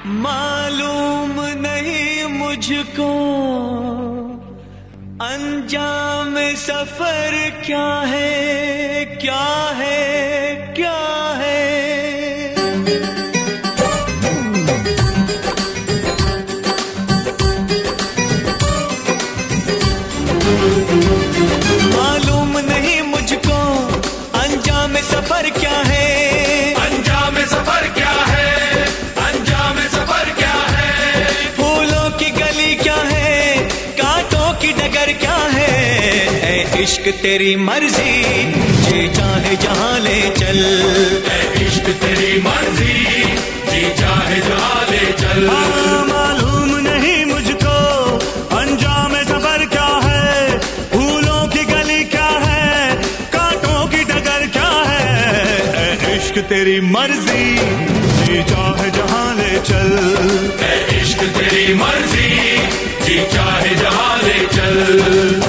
मालूम नहीं मुझको अंजाम सफर क्या है, क्या है, क्या है। मालूम नहीं मुझको अंजाम सफर क्या है, अंजाम सफर क्या है, अंजाम सफर क्या है। फूलों की गली क्या है, कांटों की डगर क्या है। ऐ इश्क तेरी मर्जी, जी चाहे जहां ले चल। ऐ इश्क तेरी मर्जी, जी चाहे जहां ले चल। मालूम नहीं मुझको अंजाम सफर क्या है, फूलों की गली क्या है, कांटों की डगर क्या है। ऐ इश्क तेरी मर्जी, जी चाहे जहां ले चल। ऐ इश्क तेरी मर्जी, जी चाहे जहां ले चल।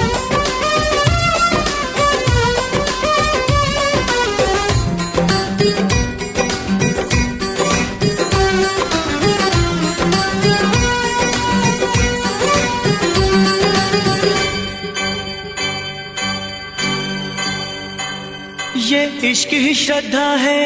ये इश्क ही श्रद्धा है,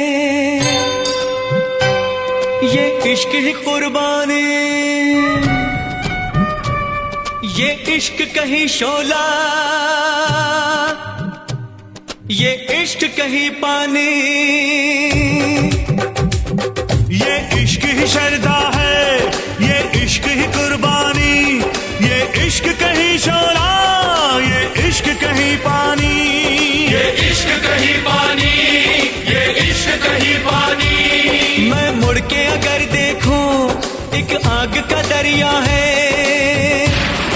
ये इश्क ही कुर्बानी, ये इश्क कहीं शोला, ये इश्क कहीं पानी। ये इश्क ही श्रद्धा है, ये इश्क ही कुर्बानी, ये इश्क कहीं शोला, ये इश्क कहीं पानी। ये इश्क कहीं पानी, ये इश्क कहीं पानी। मैं मुड़ के अगर देखूं एक आग का दरिया है,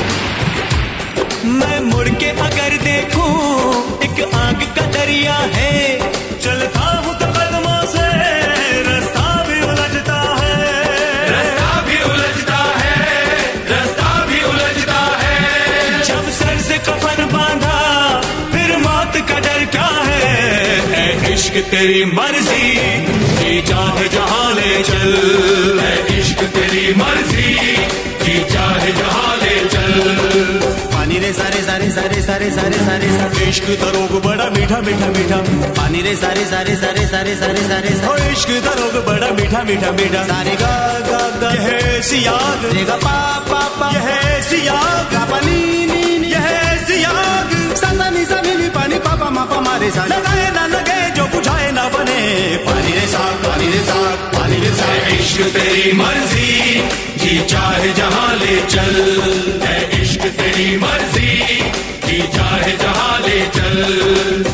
मैं मुड़ के अगर देखूं एक आग का दरिया है। चलता हूँ तो कदमों से रास्ता भी उलझता है, रास्ता भी उलझता है, रास्ता भी उलझता है। जब सर से कफन बांधा फिर मौत का डर क्या है। ऐ इश्क तेरी मर्जी, जी चाहे जहां ले चल। ऐ इश्क तेरी मर्जी, जी चाहे जहां ले चल। पानी रे सारे सारे सारे सारे सारे सारे सारे। इश्क दरोग बड़ा मीठा मीठा मीठा। पानी रे सारे सारे सारे सारे सारे सारे सारे। इश्क दरोग बड़ा मीठा मीठा मीठा। सारे गा गा गा यह सियाग, रे गा पा पा पा यह सियाग, गा पा नी नी नी यह सियाग। सा सा नी सा नी नी पानी पा पा मा पा मा रे सा। लगाए ना लगे जो बुझाए ना बने। पानी रे साग, पानी रे साग, पानी रे साग। ऐ इश्क तेरी मर्जी, जी चाहे जहां ले चल। ऐ इश्क तेरी मर्जी, जी चाहे जहां ले चल।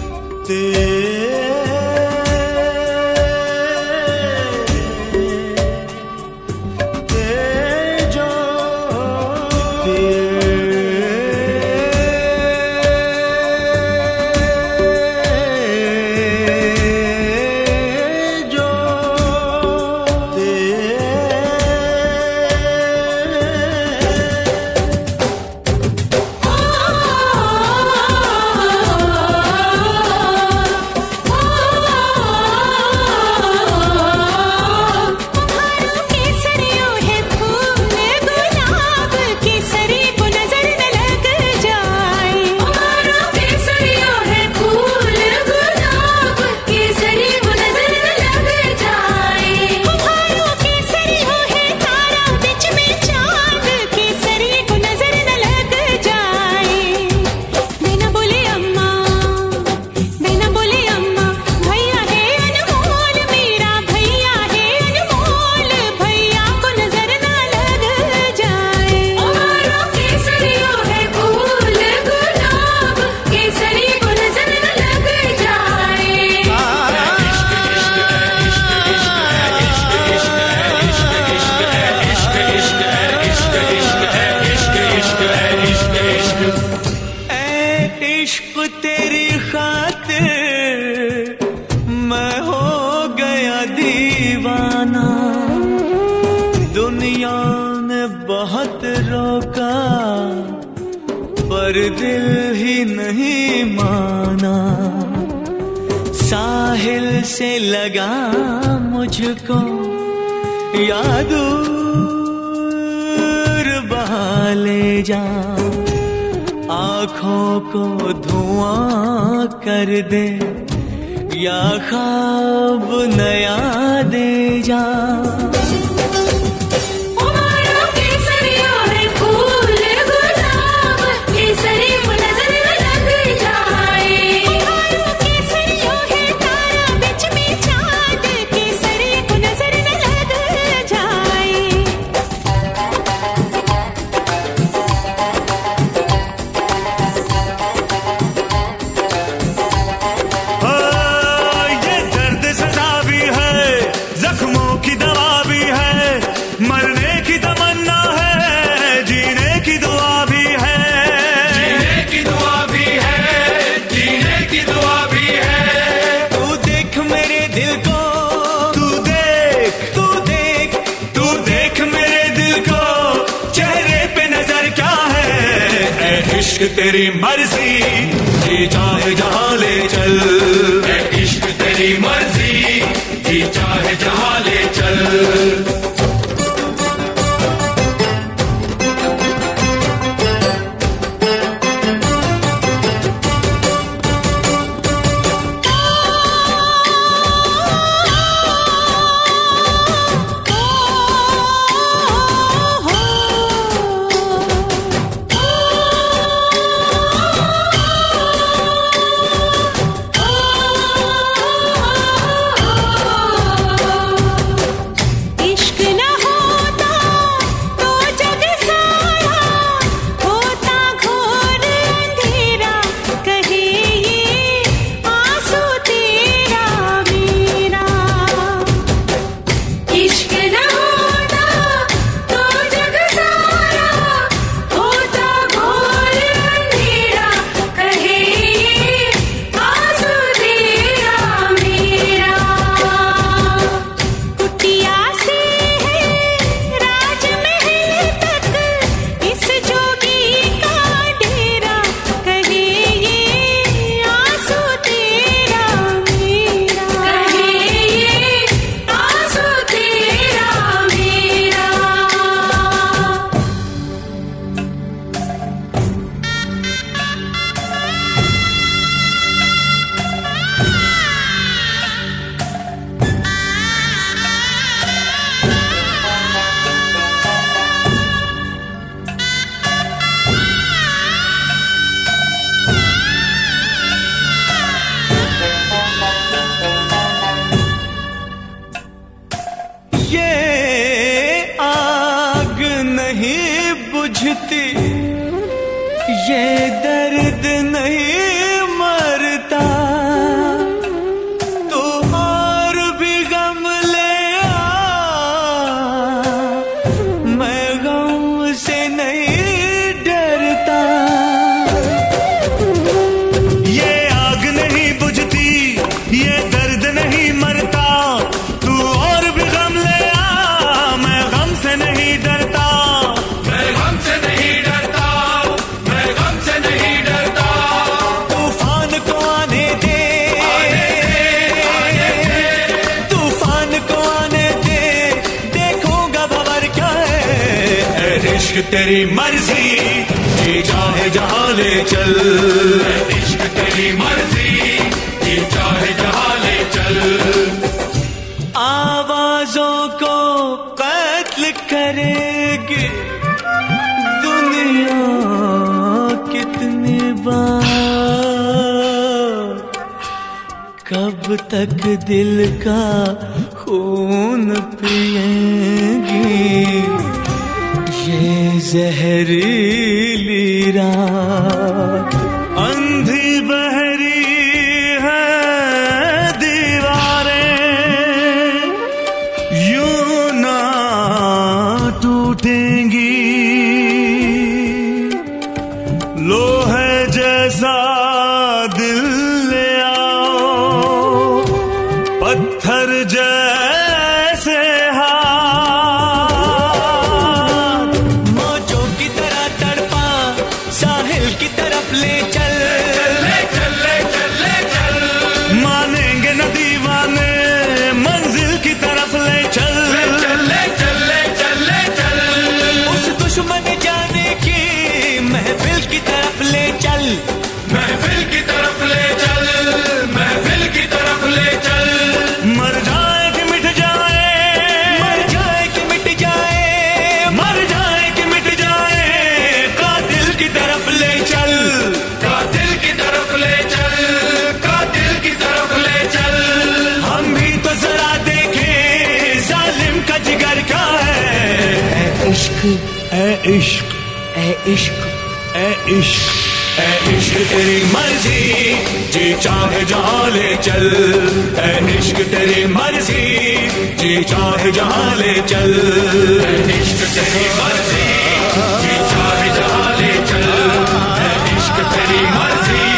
बहुत रोका पर दिल ही नहीं माना, साहिल से लगा मुझको या दूर बहा ले जा, आँखों को धुआं कर दे, या ख्वाब नया दे जा। इश्क तेरी मर्जी, जी चाहे जहाँ ले चल। इश्क तेरी मर्जी, जी चाहे जहाँ ले चल। ये दर्द नहीं मरता, तो और भी गम ले आ, मैं गम से नहीं डरता। ये आग नहीं बुझती, ये दर्द नहीं मरता, तू और भी गम ले आ, मैं गम से नहीं डरता। इश्क तेरी मर्जी, जी चाहे जहाँ ले चल। इश्क तेरी मर्जी, जी चाहे जहाँ ले चल। आवाजों को कत्ल करेगी दुनिया कितनी बार, कब तक दिल का खून पिएंगी ये जहरीली रात। अंधी बहरी है दीवारें, यूं ना टूटेंगी, लोहे जैसा दिल ले आओ, पत्थर जैसे की तरफ ले चल, ले चल, ले चल, ले चल। मानेंगे न दीवाने, मंजिल की तरफ ले चल, ले चल, ले इश्क ए इश्क ए इश्क ए इश्क तेरी मर्जी जी चाहे जहां ले चल। ए इश्क तेरी मर्जी जी चाहे जहां ले चल। ए इश्क तेरी मर्जी जी चाहे जहां ले चल। ए इश्क तेरी मर्जी